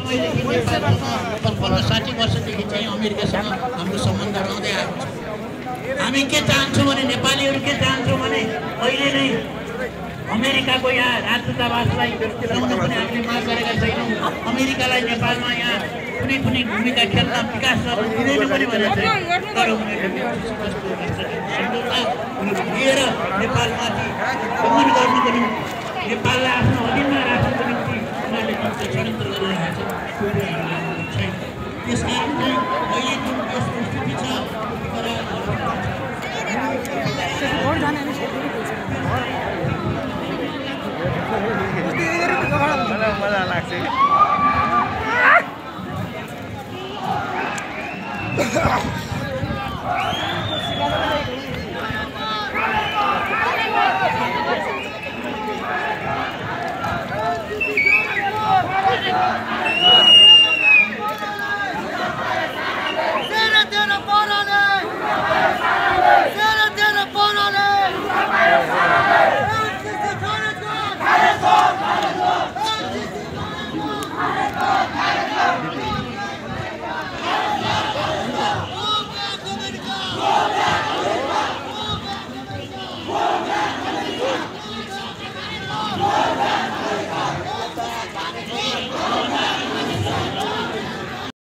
समयदेखि नेपालसँग 50-60 वर्षदेखि चाहिँ अमेरिकासँग हाम्रो सम्बन्ध रहँदै आएको छ। हामी के चाहन्छौँ भने नेपालीहरू के चाहन्छौँ भने अहिले नै अमेरिकाको यहाँ राजदूतावासलाई ल्याउन पनि हामीले माग गरेका छैनौँ। अमेरिकालाई नेपालमा यहाँ कुनै पनि भूमिका खेल्न विकास गर्न दिँदैन पनि भनेर चाहिँ तर उनीहरूले लिएर नेपालमाथि दमन गर्नुको निम्ति नेपाललाई आफ्नो अधीनमा राख्नुको निम्ति उनीहरूले जुन चाहिँ षड्यन्त्र गरिरहेका छन् त्यस कारण चाहिँ अहिले जुन यस्तो स्थिति छ मजा लाग्छ